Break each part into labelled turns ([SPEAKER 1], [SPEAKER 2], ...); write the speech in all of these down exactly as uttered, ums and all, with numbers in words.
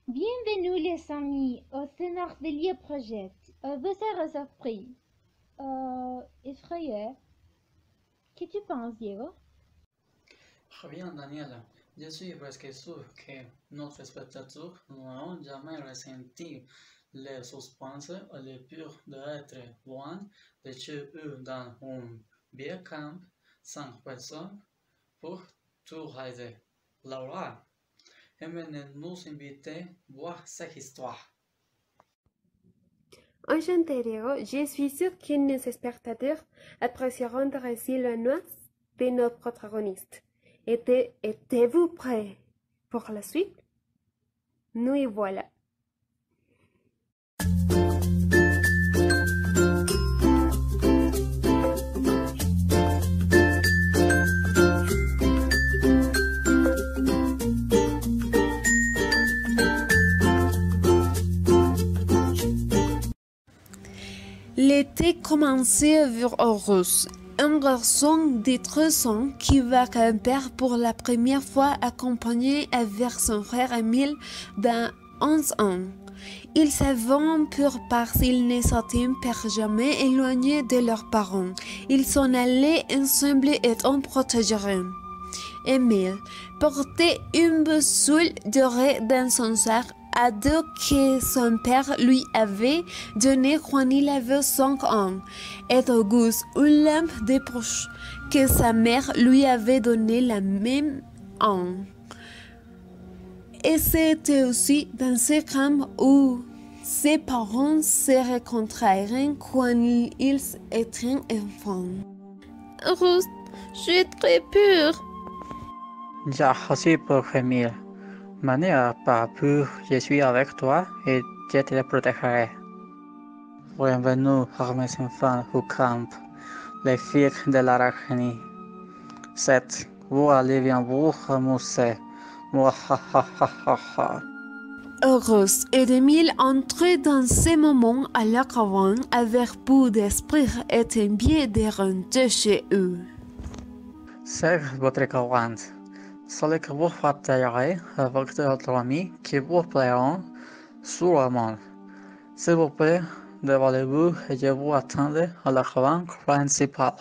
[SPEAKER 1] Bienvenue les amis au Thénardier Project. Euh, vous serez surpris. Euh, effrayé. Qu'est-ce que tu penses, Diego?
[SPEAKER 2] Très bien, Daniela. Je suis presque sûr que notre spectateur n'aura jamais ressenti le suspense et le peur d'être loin de chez eux dans un vieux camp sans personne pour tout regarder. Laura, aimerait nous inviter voir cette histoire.
[SPEAKER 3] Enchanté, Diego. Je suis sûr que nos spectateurs apprécieront de récit la noix de nos protagonistes. Êtes- Êtes-vous prêts pour la suite? Nous y voilà. L'été commençait vers Horus, un garçon de treize ans qui va camper pour la première fois accompagné avec son frère Emile d'un onze ans. Ils s'avaient peur parce qu'ils ne s'étaient pas jamais éloignés de leurs parents. Ils s'en allaient ensemble et en protégeraient. Emile portait une boussole dorée dans son sac à dos que son père lui avait donné quand il avait cinq ans, et Auguste une lampe de poche que sa mère lui avait donnée la même an. Et c'était aussi dans ce camp où ses parents se rencontrèrent quand ils étaient enfants. Rose, j'ai très peur.
[SPEAKER 2] J'ai aussi peur, Emile. Mais n'aie pas peur, je suis avec toi et je te protégerai. Bienvenue à mes enfants au camp, les filles de l'arachnie. Sept, vous allez bien vous amuser. Mouahahahaha.
[SPEAKER 3] Heureuse et Emile entraient dans ces moments à la caravane avec peu d'esprit et un pied de rentrer chez eux.
[SPEAKER 2] C'est votre caravane. Celui que vous partagerez avec d'autres amis qui vous plairont sur le monde. S'il vous plaît, dévoilez-vous et je vous attendrai à la caravane principale.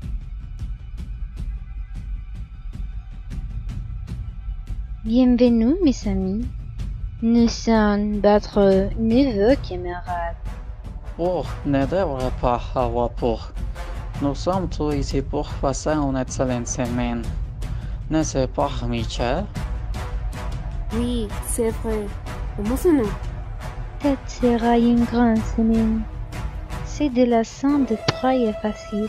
[SPEAKER 1] Bienvenue mes amis. Nous sommes votre neveu camarade.
[SPEAKER 2] Vous ne devrez pas avoir peur. Nous sommes tous ici pour passer une excellente semaine. N'est-ce pas, Michel?
[SPEAKER 3] Oui, c'est vrai. Émotionnant.
[SPEAKER 1] Cette sera une grande semaine. C'est de la scène de très facile.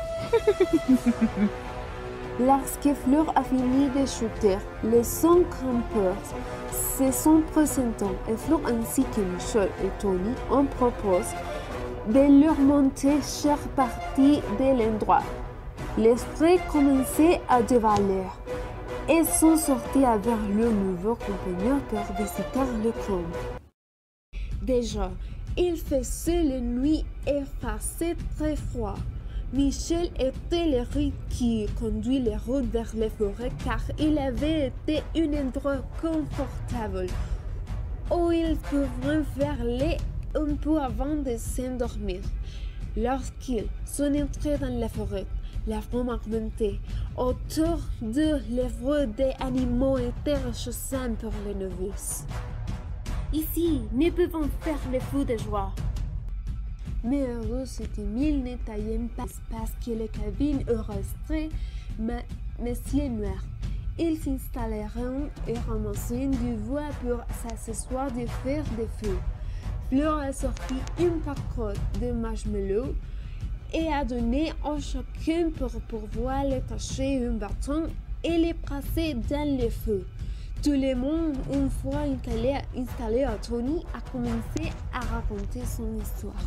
[SPEAKER 3] Lorsque Fleur a fini de chuter, les cinq campeurs se sont présentés et Fleur ainsi que Michel et Tony en proposent de leur monter chaque partie de l'endroit. Les frais commençaient à dévaler et sont sortis avec leur nouveau compagnon pour visiter le camp. Déjà, il faisait la nuit et faisait très froid. Michel était le guide qui conduit les routes vers les forêts car il avait été un endroit confortable où ils pouvaient faire les un peu avant de s'endormir. Lorsqu'ils sont entrés dans la forêt, la brume augmentait. Autour d'eux, les bruits des animaux étaient réchauffants pour les novices. Ici, nous pouvons faire le fou de joie. Mais heureux, c'était mille n'étaient pas parce que les cabines resteraient messieurs noirs. Ils s'installeront et ramassèrent du bois pour s'asseoir de faire des feux. Fleur a sorti une pacote de marshmallows et a donné à chacun pour pouvoir les cacher un bâton et les passer dans le feu. Tout le monde, une fois installé, installé à Tony, a commencé à raconter son histoire.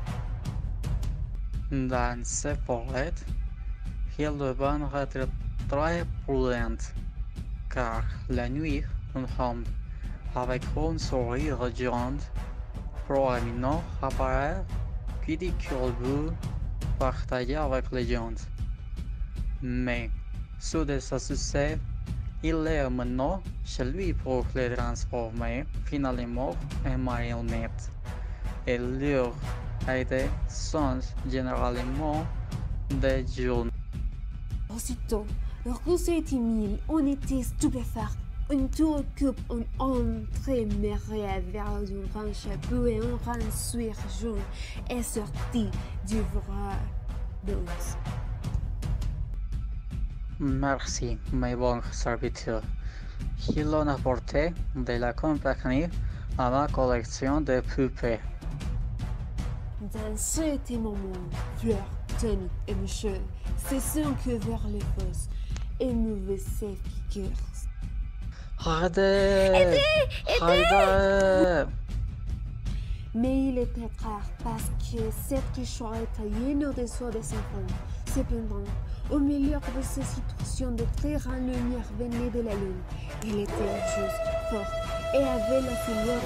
[SPEAKER 2] Dans ces forêts, ils devront être très prudents, car la nuit, un homme avec un sourire radiant probablement apparaît qui dit qu'il veut partager avec les gens. Mais, sous de ce succès, Il est maintenant chez lui pour les transformer finalement en marionnettes. Et leurs idées sont généralement des journaux.
[SPEAKER 3] Aussitôt, Rose et Émile ont été stupéfaits. Un tour coupe ont entré Maria vers un grand chapeau et un grand suir jaune est sorti du bras d'Ons.
[SPEAKER 2] Merci, mes bons serviteurs. Ils ont apporté de la compagnie à ma collection de poupées.
[SPEAKER 3] Dans cet moment, Fleur, Tony et Michel se sont que vers les fosses et mauvais figures.
[SPEAKER 2] Arrêtez! Arrêtez!
[SPEAKER 3] Mais il était tard parce que cette quichua était une des soins des enfants. Cependant, au milieu de cette situation de très grande lumière venait de la lune. Il était juste, fort et avait la figure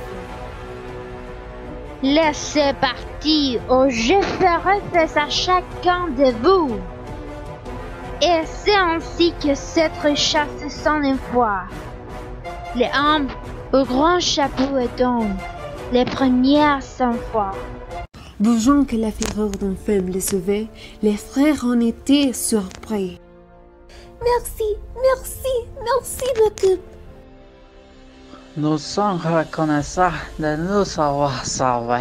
[SPEAKER 3] de la
[SPEAKER 1] Laissez partir ou je ferai face à chacun de vous. Et c'est ainsi que cette chasse s'en envoie. Les hommes au grand chapeau et d'ombre, les premières s'envoient.
[SPEAKER 3] Voyant que la figure d'une femme les sauvait, les frères en étaient surpris. Merci, merci, merci beaucoup.
[SPEAKER 2] Nous sommes reconnaissants de nous avoir sauvés.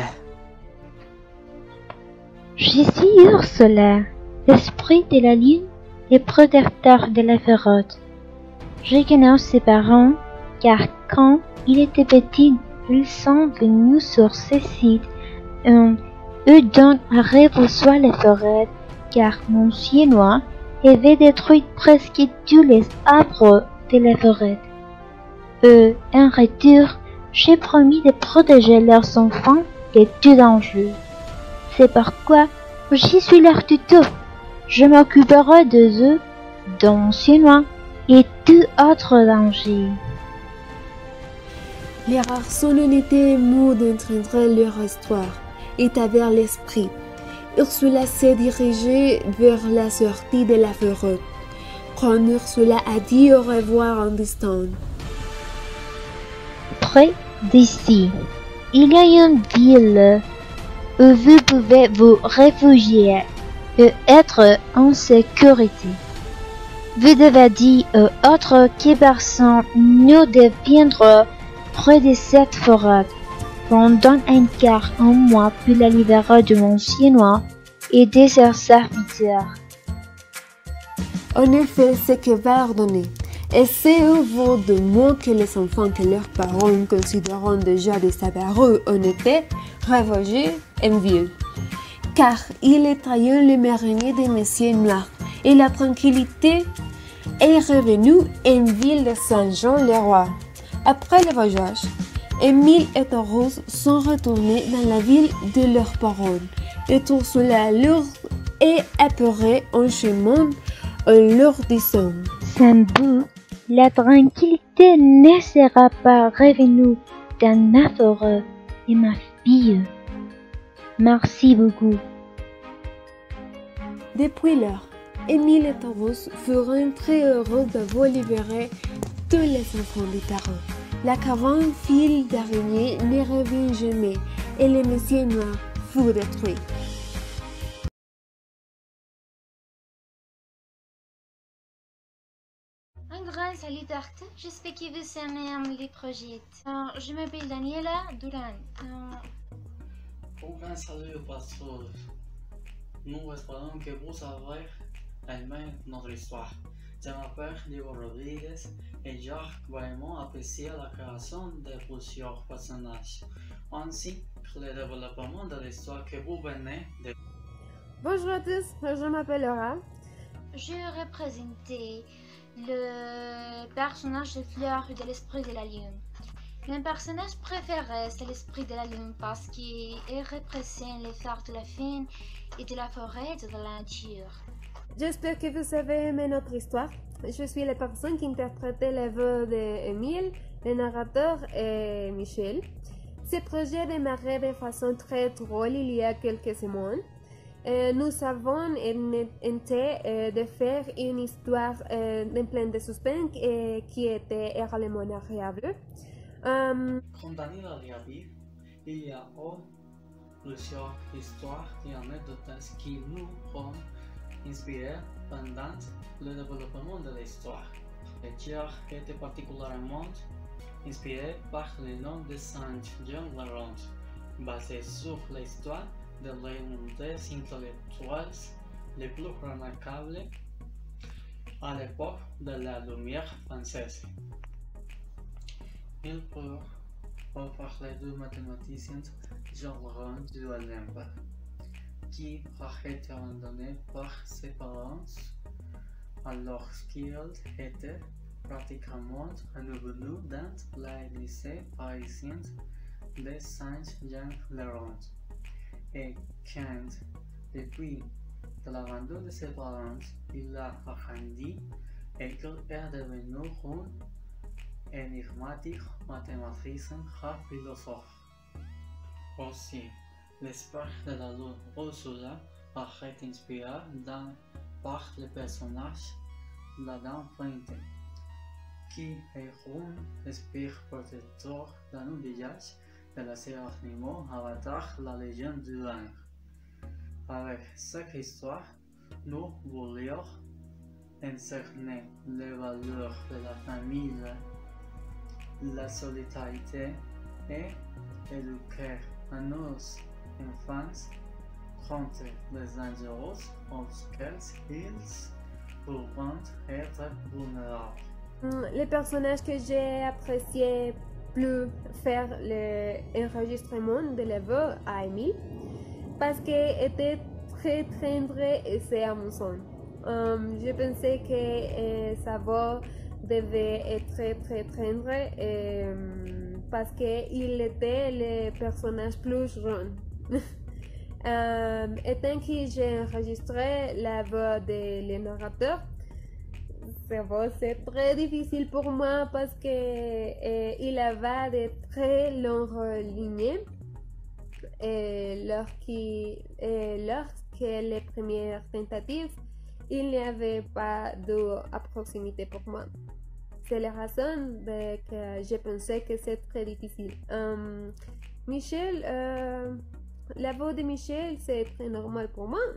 [SPEAKER 1] Je suis Ursula, l'esprit de la lune et protecteur de la forêt. Je connais ses parents, car quand il était petit, ils sont venus sur ce site. Um, eux donc arrivent sur la forêt, car mon chinois avait détruit presque tous les arbres de la forêt. Eux, en retour, j'ai promis de protéger leurs enfants de tout danger. C'est pourquoi je suis leur tuteur. Je m'occuperai de eux, dans mon chinois et tout autre danger.
[SPEAKER 3] Les garçons en étaient émus d'entendre leur histoire et avaient l'esprit. Ursula s'est dirigée vers la sortie de la forêt. Quand Ursula a dit au revoir en distance.
[SPEAKER 1] Près d'ici, il y a une ville où vous pouvez vous réfugier et être en sécurité. Vous devez dire aux autres que personne ne deviendra près de cette forêt pendant un quart un mois pour la libérer de mon chinois et de ses serviteurs.
[SPEAKER 3] En effet, ce que va ordonner. Et c'est au bout de mots que les enfants que leurs parents considérant déjà disparus ont été réfugiés en ville. Car il est trahir le marinier des messieurs noirs et la tranquillité est revenue en ville de Saint-Jean-le-Roi. Après le voyage, Émile et Rose sont retournés dans la ville de leurs parents. Et Ursula leur est apeurée en chemin en leur disant
[SPEAKER 1] Sans vous, la tranquillité ne sera pas revenue dans ma forêt et ma fille. Merci beaucoup.
[SPEAKER 3] Depuis lors, Émile et Rose furent très heureux d'avoir libéré tous les enfants des parents. La caravane file d'araignée ne revint jamais et le monsieur noir fut détruit.
[SPEAKER 1] Un grand salut d'Arte, j'espère que vous aimez les projets. Euh, je m'appelle Daniela Duran. Euh...
[SPEAKER 2] Un grand salut, pasteur. Nous espérons que vous avez aimé notre histoire. Je m'appelle Diego Rodriguez et j'ai vraiment apprécié la création de plusieurs personnages, ainsi que le développement de l'histoire que vous venez de...
[SPEAKER 3] Bonjour à tous, je m'appelle Laura.
[SPEAKER 1] Je représentais le personnage de Fleur de l'esprit de la lune. Mon personnage préféré, c'est l'esprit de la lune parce qu'il représente les phares de la fin et de la forêt et de la nature.
[SPEAKER 3] J'espère que vous avez aimé notre histoire. Je suis la personne qui interprétait la voix d'Émile, le narrateur est Michel. Ce projet démarrait de façon très drôle il y a quelques semaines. Euh, nous avons tenté euh, de faire une histoire euh, pleine de suspense et qui était réellement agréable. Um,
[SPEAKER 2] Comme Daniela l'a dit, il y a plusieurs histoires et anecdotes qui nous ont inspirés pendant le développement de l'histoire. Le tiers était particulièrement inspiré par le nom de Saint Jean Laurent, basé sur l'histoire de l'un des intellectuels les plus remarquables à l'époque de la Lumière française. Il peut parler du mathématicien Jean-Laurent du Olympe, qui a été abandonné par ses parents alors qu'il était pratiquement revenu dans le lycée parisien de Saint-Jean-le-Rond. Et quand, depuis l'abandon de ses parents, il a grandi et qu'il est devenu un énigmatique mathématicien et philosophe. Aussi, l'esprit de la lune Ursula a été inspiré dans, par le personnage d'Adam Pointe, qui est un esprit protecteur dans le village de la série animée Avatar, la légende du Aang. Avec cette histoire, nous voulions incerner les valeurs de la famille, la solidarité et éduquer à nos enfants contre les dangers auxquels ils pourront être vulnérables.
[SPEAKER 3] Les personnages que j'ai apprécié plus faire l'enregistrement de la voix à Amy parce qu'elle était très tendre et c'est amusant. Um, je pensais que euh, sa voix devait être très très tendre euh, parce qu'il était le personnage plus jeune. um, et tant que j'ai enregistré la voix de le narrateur, sa voix c'est très difficile pour moi parce que euh, il avait de très longues lignes et lorsque, euh, lorsque les premières tentatives il n'y avait pas de proximité pour moi. C'est la raison de que je pensais que c'est très difficile. Um, Michel, euh, la voix de Michel c'est très normal pour moi.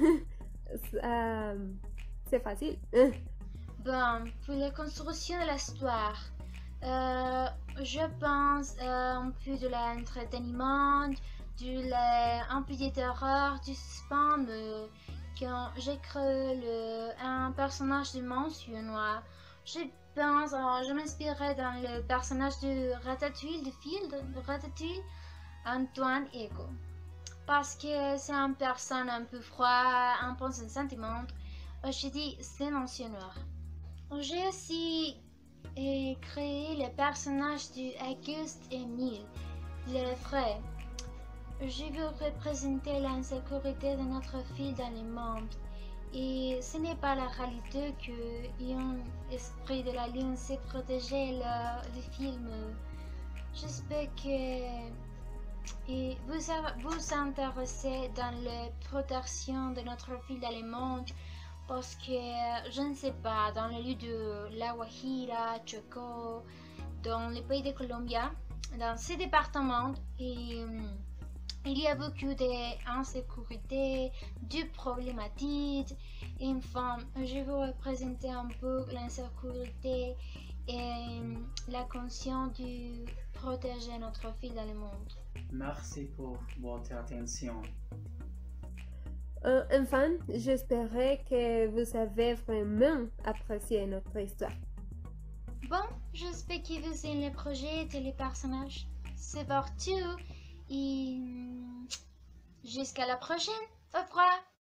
[SPEAKER 3] um, c'est facile.
[SPEAKER 1] Bon, pour la construction de l'histoire, euh, je pense euh, un peu de l'entreteniment, de la, un peu de terreur, du suspense. Euh, quand j'ai créé le, un personnage de Monsieur Noir, je pense, alors, je m'inspirais dans le personnage de Ratatouille, de film de Ratatouille, Antoine Ego. Parce que c'est une personne un peu froide, un peu sans sentiment. Je dis, c'est Monsieur Noir. J'ai aussi euh, créé le personnage d'Auguste Émile, le frère. Je veux représenter l'insécurité de notre fille dans le monde. Et ce n'est pas la réalité que un esprit de la lune sait protéger le, le film. J'espère que et vous vous intéressez dans la protection de notre fille dans le monde. Parce que, je ne sais pas, dans le lieu de La Guajira, Choco, dans le pays de Colombie, dans ces départements, et, um, il y a beaucoup d'insécurité, de problématiques. Enfin, je veux représenter un peu l'insécurité et la conscience de protéger notre fille dans le monde.
[SPEAKER 2] Merci pour votre attention.
[SPEAKER 3] Euh, enfin, j'espérais que vous avez vraiment apprécié notre histoire.
[SPEAKER 1] Bon, j'espère que vous aimez le projet et les personnages. C'est partout et jusqu'à la prochaine. Au revoir.